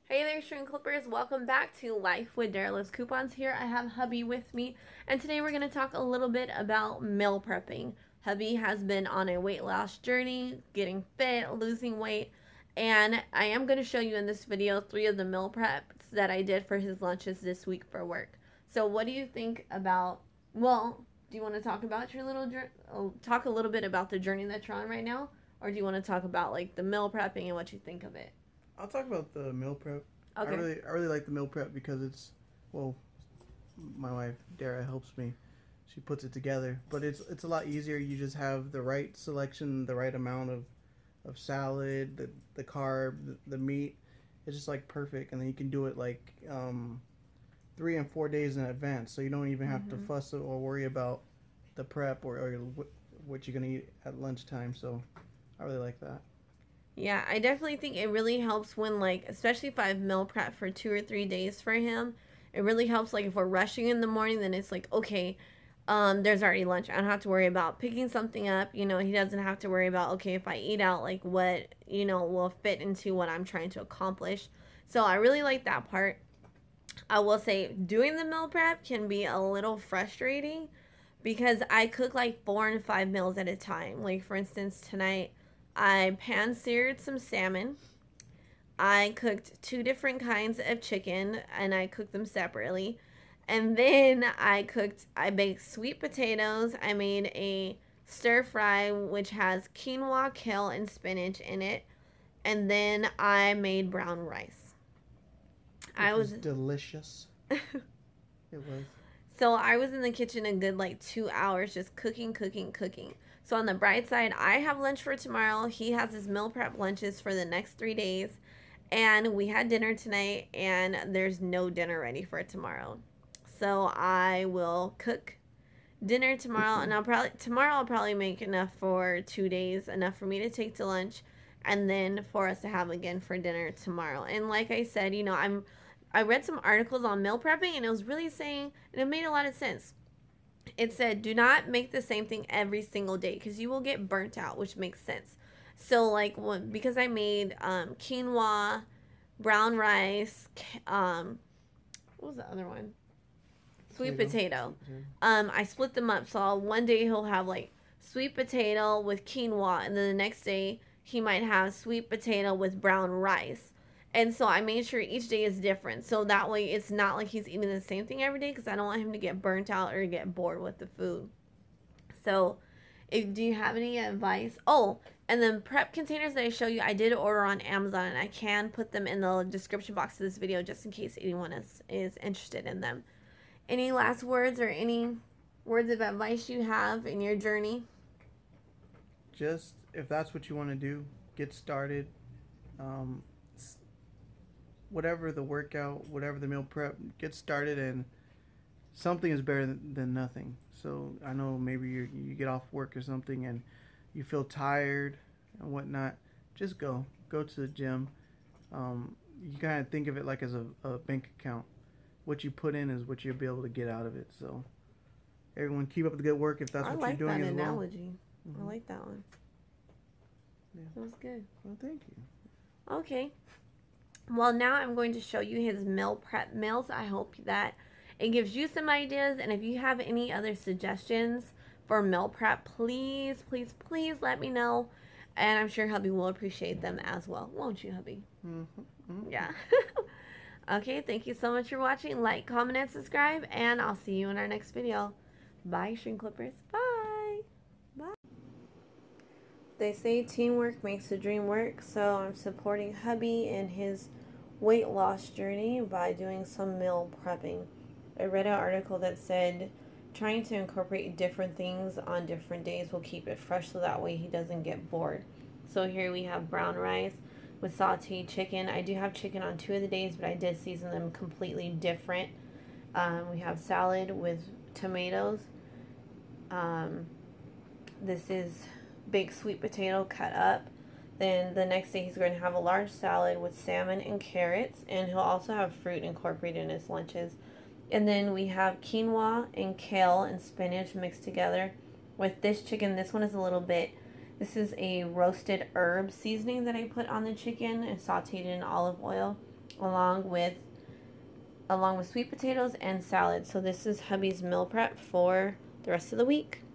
Hey there, string clippers. Welcome back to Life with Dara Lives Coupons. Here I have hubby with me, and today we're going to talk a little bit about meal prepping. Hubby has been on a weight loss journey, getting fit, losing weight, and I am going to show you in this video 3 of the meal preps that I did for his lunches this week for work. So what do you think about, well, do you want to talk about your talk a little bit about the journey that you're on right now? Or do you want to talk about like the meal prepping and what you think of it? I'll talk about the meal prep. Okay. I really like the meal prep because well, my wife Dara helps me. She puts it together, but it's a lot easier. You just have the right selection, the right amount of salad, the carb, the meat. It's just like perfect, and then you can do it like 3 and 4 days in advance, so you don't even have to fuss or worry about the prep or what you're gonna eat at lunchtime. So I really like that. Yeah, I definitely think it really helps when, like, especially if I've meal prep for 2 or 3 days for him. It really helps, like, if we're rushing in the morning, then it's like, okay, there's already lunch. I don't have to worry about picking something up. You know, he doesn't have to worry about, okay, if I eat out, like, what, will fit into what I'm trying to accomplish. So I really like that part. I will say doing the meal prep can be a little frustrating because I cook like 4 and 5 meals at a time. Like, for instance, tonight I pan seared some salmon. I cooked 2 different kinds of chicken and I cooked them separately. And then I baked sweet potatoes. I made a stir fry which has quinoa, kale, and spinach in it. And then I made brown rice. Which was delicious. It was. So I was in the kitchen a good like 2 hours just cooking, cooking, cooking. So on the bright side, I have lunch for tomorrow. He has his meal prep lunches for the next 3 days. And we had dinner tonight, and there's no dinner ready for tomorrow. So I will cook dinner tomorrow, and I'll probably make enough for 2 days, enough for me to take to lunch, and then for us to have again for dinner tomorrow. And like I said, I read some articles on meal prepping, and it was really saying, and it made a lot of sense. It said, do not make the same thing every single day because you will get burnt out, which makes sense. So, like, because I made quinoa, brown rice, what was the other one? Sweet potato. I split them up. So one day he'll have like sweet potato with quinoa, and then the next day he might have sweet potato with brown rice. And so I made sure each day is different. So that way it's not like he's eating the same thing every day because I don't want him to get burnt out or get bored with the food. So do you have any advice? Oh, and then prep containers that I show you, I did order on Amazon, and I can put them in the description box of this video just in case anyone is interested in them. Any last words or any words of advice you have in your journey? Just if that's what you want to do, get started. Um, whatever the workout, whatever the meal prep, get started, and something is better than nothing. So I know maybe you get off work or something and you feel tired and whatnot. Just go to the gym. You kind of think of it like as a bank account. What you put in is what you'll be able to get out of it. So everyone, keep up the good work if that's what you're doing as well. I like that analogy. I like that one. Yeah. That was good. Well, thank you. Okay. Well, now I'm going to show you his meal prep meals. I hope that it gives you some ideas. And if you have any other suggestions for meal prep, please, please, please let me know. And I'm sure hubby will appreciate them as well. Won't you, hubby? Yeah. Okay, thank you so much for watching. Like, comment, and subscribe. And I'll see you in our next video. Bye, string clippers. Bye. Bye. They say teamwork makes the dream work. So I'm supporting hubby in his weight loss journey by doing some meal prepping. I read an article that said trying to incorporate different things on different days will keep it fresh so that way he doesn't get bored. So here we have brown rice with sauteed chicken. I do have chicken on 2 of the days, but I did season them completely different. We have salad with tomatoes. This is baked sweet potato cut up. Then the next day he's going to have a large salad with salmon and carrots, and he'll also have fruit incorporated in his lunches. And then we have quinoa and kale and spinach mixed together with this chicken. This one is a little bit This is a roasted herb seasoning that I put on the chicken and sauteed in olive oil. along with sweet potatoes and salad. So this is hubby's meal prep for the rest of the week.